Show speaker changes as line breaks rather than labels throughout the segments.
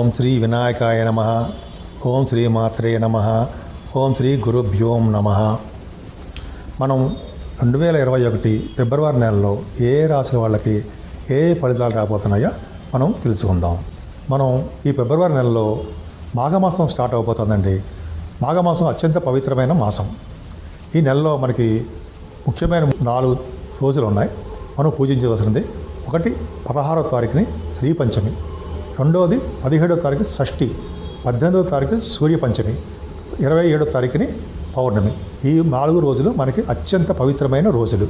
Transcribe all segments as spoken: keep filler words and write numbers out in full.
శ్రీ వినాయకాయ నమః. ఓం శ్రీ మాత్రే నమః. ఓం శ్రీ గురుభ్యో నమః. మనం రెండు వేల ఇరవై ఒకటి ఫిబ్రవరి నెలలో ఏ రాశి వాళ్ళకి ఏ ఫలితాలు రాబోతున్నాయో మనం తెలుసుకుందాం. మనం ఈ ఫిబ్రవరి నెలలో మాఘమాసం స్టార్ట్ అవబోతుందండి. మాఘమాసం అత్యంత పవిత్రమైన మాసం. ఈ నెలలో మనకి ముఖ్యమైన నాలుగు రోజులు ఉన్నాయి మనం పూజించవలసింది. ఒకటి పదహారవ తారీఖుని శ్రీ పంచమి, రెండవది పదిహేడవ తారీఖు షష్ఠి, పద్దెనిమిదవ తారీఖు సూర్య పంచమి, ఇరవై ఏడవ తారీఖుని పౌర్ణమి. ఈ నాలుగు రోజులు మనకి అత్యంత పవిత్రమైన రోజులు.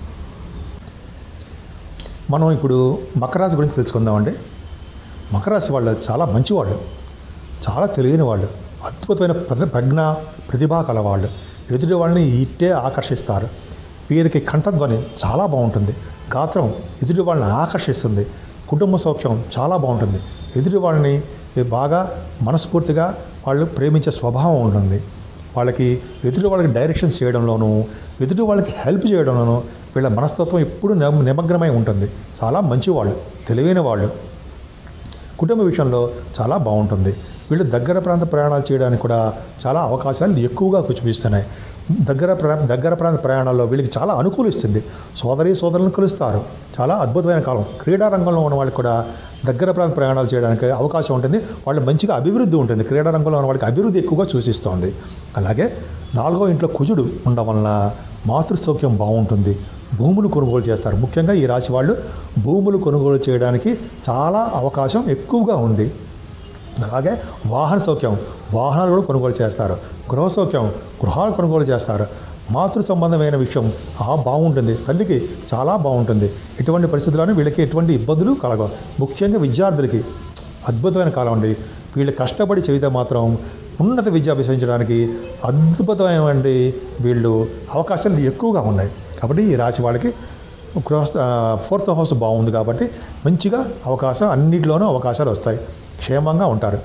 మనం ఇప్పుడు మకర రాశి గురించి తెలుసుకుందామండి. మకర రాశి వాళ్ళు చాలా మంచివాళ్ళు, చాలా తెలియని వాళ్ళు, అద్భుతమైన ప్రతి ప్రజ్ఞ ప్రతిభా కలవాళ్ళు. ఎదుటి వాళ్ళని ఇట్టే ఆకర్షిస్తారు. వీరికి కంఠధ్వని చాలా బాగుంటుంది. గాత్రం ఎదుటి వాళ్ళని ఆకర్షిస్తుంది. కుటుంబ సౌఖ్యం చాలా బాగుంటుంది. ఎదుటి వాళ్ళని బాగా మనస్ఫూర్తిగా వాళ్ళు ప్రేమించే స్వభావం ఉంటుంది. వాళ్ళకి ఎదుటి వాళ్ళకి డైరెక్షన్స్ చేయడంలోనూ ఎదుటి వాళ్ళకి హెల్ప్ చేయడంలోనూ వీళ్ళ మనస్తత్వం ఎప్పుడు నిమగ్నమై ఉంటుంది. చాలా మంచివాళ్ళు, తెలివైన వాళ్ళు. కుటుంబ విషయంలో చాలా బాగుంటుంది. వీళ్ళు దగ్గర ప్రాంత ప్రయాణాలు చేయడానికి కూడా చాలా అవకాశాలు ఎక్కువగా చూపిస్తున్నాయి. దగ్గర ప్రా దగ్గర ప్రాంత ప్రయాణాల్లో వీళ్ళకి చాలా అనుకూలిస్తుంది. సోదరి సోదరులను కలుస్తారు. చాలా అద్భుతమైన కాలం. క్రీడా రంగంలో ఉన్న వాళ్ళకి కూడా దగ్గర ప్రాంత ప్రయాణాలు చేయడానికి అవకాశం ఉంటుంది. వాళ్ళు మంచిగా అభివృద్ధి ఉంటుంది. క్రీడా రంగంలో ఉన్న వాళ్ళకి అభివృద్ధి ఎక్కువగా సూచిస్తోంది. అలాగే నాలుగో ఇంట్లో కుజుడు ఉండడం వలన మాతృసౌఖ్యం బాగుంటుంది. భూములు కొనుగోలు చేస్తారు. ముఖ్యంగా ఈ రాశి వాళ్ళు భూములు కొనుగోలు చేయడానికి చాలా అవకాశం ఎక్కువగా ఉంది. అలాగే వాహన సౌఖ్యం, వాహనాలు కూడా కొనుగోలు చేస్తారు. గృహ సౌఖ్యం, గృహాలు కొనుగోలు చేస్తారు. మాతృ సంబంధమైన విషయం ఆ బాగుంటుంది. తల్లికి చాలా బాగుంటుంది. ఎటువంటి పరిస్థితుల్లోనూ వీళ్ళకి ఎటువంటి ఇబ్బందులు కలగవు. ముఖ్యంగా విద్యార్థులకి అద్భుతమైన కాలం అండి. వీళ్ళు కష్టపడి చదివితే మాత్రం ఉన్నత విద్య అభ్యసించడానికి అద్భుతమైనటువంటి వీళ్ళు అవకాశాలు ఎక్కువగా ఉన్నాయి. కాబట్టి ఈ రాశి వాళ్ళకి గృహ ఫోర్త్ హౌస్ బాగుంది కాబట్టి మంచిగా అవకాశం అన్నింటిలోనూ అవకాశాలు వస్తాయి. క్షేమంగా ఉంటారు.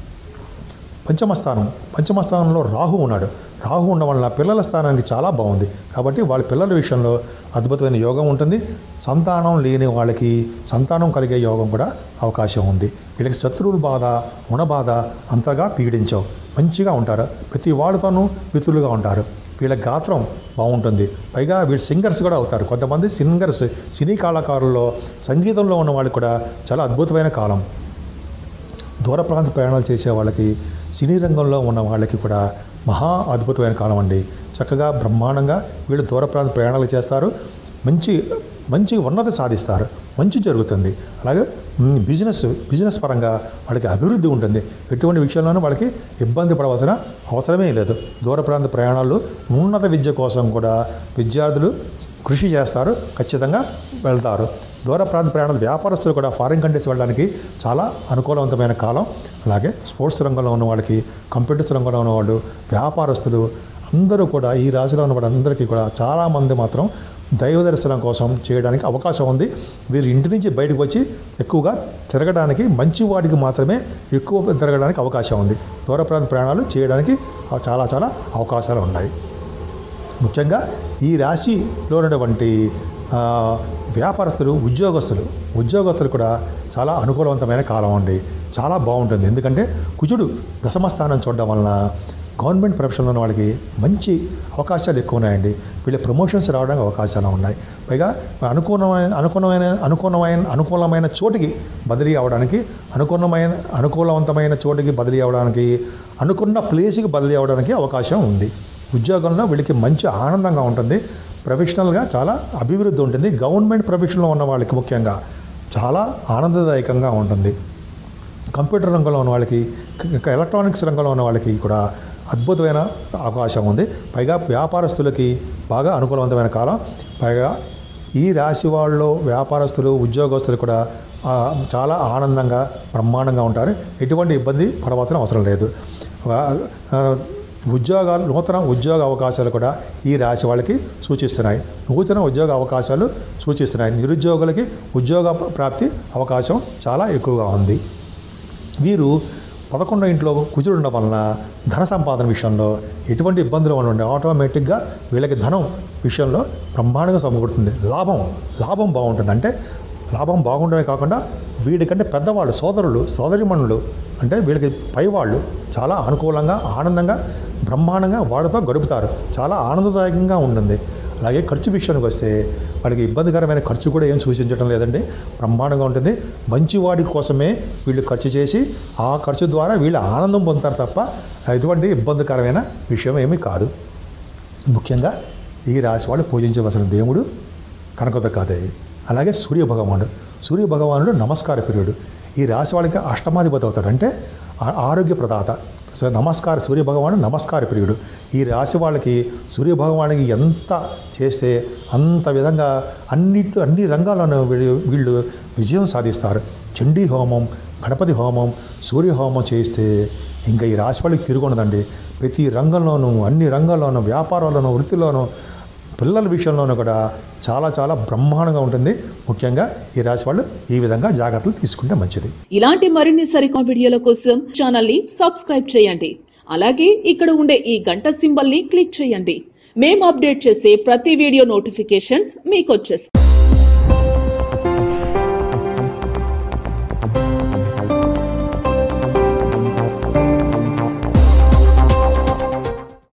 పంచమస్థానం పంచమస్థానంలో రాహు ఉన్నాడు. రాహు ఉండడం వలన పిల్లల స్థానానికి చాలా బాగుంది. కాబట్టి వాళ్ళ పిల్లల విషయంలో అద్భుతమైన యోగం ఉంటుంది. సంతానం లేని వాళ్ళకి సంతానం కలిగే యోగం కూడా అవకాశం ఉంది. వీళ్ళకి శత్రువుల బాధ, ఉణబాధ అంతగా పీడించవు. మంచిగా ఉంటారు. ప్రతి వాళ్ళతోనూ మిత్రులుగా ఉంటారు. వీళ్ళ గాత్రం బాగుంటుంది. పైగా వీళ్ళు సింగర్స్ కూడా అవుతారు. కొంతమంది సింగర్స్, సినీ కళాకారుల్లో సంగీతంలో ఉన్న వాళ్ళకి కూడా చాలా అద్భుతమైన కాలం. దూర ప్రాంత ప్రయాణాలు చేసే వాళ్ళకి, సినీ రంగంలో ఉన్న వాళ్ళకి కూడా మహా అద్భుతమైన కాలం అండి. చక్కగా బ్రహ్మాండంగా వీళ్ళు దూర ప్రాంత ప్రయాణాలు చేస్తారు. మంచి మంచి ఉన్నతి సాధిస్తారు. మంచి జరుగుతుంది. అలాగే బిజినెస్ బిజినెస్ పరంగా వాళ్ళకి అభివృద్ధి ఉంటుంది. ఎటువంటి విషయంలోనూ వాళ్ళకి ఇబ్బంది పడవలసిన అవసరమే లేదు. దూర ప్రాంత ప్రయాణాలు, ఉన్నత విద్య కోసం కూడా విద్యార్థులు కృషి చేస్తారు. ఖచ్చితంగా వెళ్తారు. దూర ప్రాంత ప్రయాణాలు వ్యాపారస్తులు కూడా ఫారిన్ కంట్రీస్ వెళ్ళడానికి చాలా అనుకూలవంతమైన కాలం. అలాగే స్పోర్ట్స్ రంగంలో ఉన్న వాళ్ళకి, కంప్యూటర్స్ రంగంలో ఉన్నవాళ్ళు, వ్యాపారస్తులు అందరూ కూడా ఈ రాశిలో ఉన్న వాళ్ళందరికీ కూడా చాలామంది మాత్రం దైవ దర్శనం కోసం చేయడానికి అవకాశం ఉంది. వీరు ఇంటి నుంచి బయటకు వచ్చి ఎక్కువగా తిరగడానికి, మంచి వాటికి మాత్రమే ఎక్కువ తిరగడానికి అవకాశం ఉంది. దూర ప్రాంత ప్రయాణాలు చేయడానికి చాలా చాలా అవకాశాలు ఉన్నాయి. ముఖ్యంగా ఈ రాశిలో ఉన్నటువంటి వ్యాపారస్తులు, ఉద్యోగస్తులు ఉద్యోగస్తులు కూడా చాలా అనుకూలవంతమైన కాలం అండి. చాలా బాగుంటుంది. ఎందుకంటే కుజుడు దశమ స్థానం చూడడం వలన గవర్నమెంట్ ప్రొఫెషన్లో ఉన్న వాళ్ళకి మంచి అవకాశాలు ఎక్కువ ఉన్నాయండి. వీళ్ళ ప్రమోషన్స్ రావడానికి అవకాశాలు ఉన్నాయి. పైగా అనుకూలమైన అనుకూలమైన అనుకూలమైన అనుకూలమైన చోటికి బదిలీ అవ్వడానికి, అనుకూలమైన అనుకూలవంతమైన చోటికి బదిలీ అవ్వడానికి, అనుకున్న ప్లేస్కి బదిలీ అవ్వడానికి అవకాశం ఉంది. ఉద్యోగంలో వీళ్ళకి మంచి ఆనందంగా ఉంటుంది. ప్రొఫెషనల్గా చాలా అభివృద్ధి ఉంటుంది. గవర్నమెంట్ ప్రొఫెషన్లో ఉన్న వాళ్ళకి ముఖ్యంగా చాలా ఆనందదాయకంగా ఉంటుంది. కంప్యూటర్ రంగంలో ఉన్న వాళ్ళకి, ఎలక్ట్రానిక్స్ రంగంలో ఉన్న వాళ్ళకి కూడా అద్భుతమైన అవకాశం ఉంది. పైగా వ్యాపారస్తులకి బాగా అనుకూలవంతమైన కాలం. పైగా ఈ రాశి వాళ్ళు వ్యాపారస్తులు, ఉద్యోగస్తులు కూడా చాలా ఆనందంగా బ్రహ్మాండంగా ఉంటారు. ఎటువంటి ఇబ్బంది పడవలసిన అవసరం లేదు. ఉద్యోగాలు, నూతన ఉద్యోగ అవకాశాలు కూడా ఈ రాశి వాళ్ళకి సూచిస్తున్నాయి. నూతన ఉద్యోగ అవకాశాలు సూచిస్తున్నాయి. నిరుద్యోగులకి ఉద్యోగ ప్రాప్తి అవకాశం చాలా ఎక్కువగా ఉంది. వీరు పదకొండో ఇంట్లో కుజుడు ఉండడం వలన ధన సంపాదన విషయంలో ఎటువంటి ఇబ్బందులు ఉండండి. ఆటోమేటిక్గా వీళ్ళకి ధనం విషయంలో బ్రహ్మాండంగా సమకూరుతుంది. లాభం లాభం బాగుంటుంది. అంటే లాభం బాగుండమే కాకుండా వీడికంటే పెద్దవాళ్ళు సోదరులు సోదరిమణులు అంటే వీళ్ళకి పైవాళ్ళు చాలా అనుకూలంగా ఆనందంగా బ్రహ్మాండంగా వాళ్ళతో గడుపుతారు. చాలా ఆనందదాయకంగా ఉంటుంది. అలాగే ఖర్చు విషయానికి వస్తే వాళ్ళకి ఇబ్బందికరమైన ఖర్చు కూడా ఏం సూచించడం లేదండి. బ్రహ్మాండంగా ఉంటుంది. మంచివాడి కోసమే వీళ్ళు ఖర్చు చేసి ఆ ఖర్చు ద్వారా వీళ్ళు ఆనందం పొందుతారు తప్ప ఎటువంటి ఇబ్బందికరమైన విషయం ఏమీ కాదు. ముఖ్యంగా ఈ రాశి వాళ్ళు పూజించవలసిన దేవుడు కనకదుర్గాదేవి. అలాగే సూర్య భగవానుడు సూర్య భగవానుడు నమస్కార ప్రియుడు. ఈ రాశి వాళ్ళకి అష్టమాధిపతి అవుతాడు, అంటే ఆరోగ్య ప్రదాత. సో నమస్కార సూర్య భగవానుడు నమస్కార ప్రియుడు. ఈ రాశి వాళ్ళకి సూర్య భగవానికి ఎంత చేస్తే అంత విధంగా అన్నిటి అన్ని రంగాల్లోనూ వీళ్ళు విజయం సాధిస్తారు. చండీ హోమం, గణపతి హోమం, సూర్య హోమం చేస్తే ఇంకా ఈ రాశి వాళ్ళకి తిరుగుండదండి. ప్రతి రంగంలోనూ అన్ని రంగాల్లోనూ వ్యాపారాల్లోనూ వృత్తిలోనూ పిల్లల విషయంలోనూ కూడా చాలా చాలా బ్రహ్మాండంగా ఉంటుంది. ముఖ్యంగా ఈ రాశి వాళ్ళు ఈ విధంగా జాగ్రత్తలు తీసుకుంటే మంచిది.
ఇలాంటి మరిన్ని సరికొత్త వీడియోల కోసం ఛానల్ ని సబ్స్క్రైబ్ చేయండి. అలాగే ఇక్కడ ఉండే ఈ గంట సింబల్ ని క్లిక్ చేయండి. మేము అప్డేట్ చేసే ప్రతి వీడియో నోటిఫికేషన్స్ మీకు వచ్చేస్తాయి.